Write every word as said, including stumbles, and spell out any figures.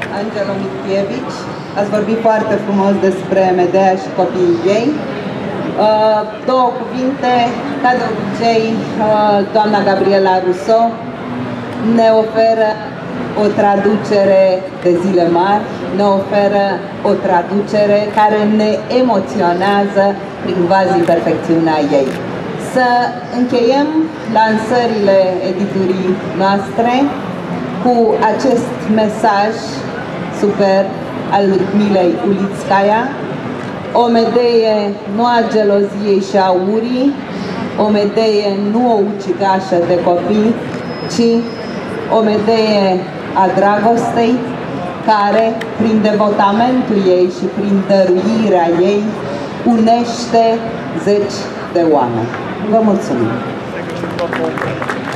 Angelo Michievici. Ați vorbit foarte frumos despre Medea și copiii ei. Două cuvinte, ca de obicei, doamna Gabriela Russo ne oferă o traducere de Zile Mari, ne oferă o traducere care ne emoționează prin quasi-perfecțiunea ei. Să încheiem lansările editurii noastre cu acest mesaj super al Ludmilei Ulitskaya: o medee nu a geloziei și a urii, o medee nu o ucigașă de copii, ci o medee a dragostei, care, prin devotamentul ei și prin dăruirea ei, unește zeci de oameni. Vă mulțumim!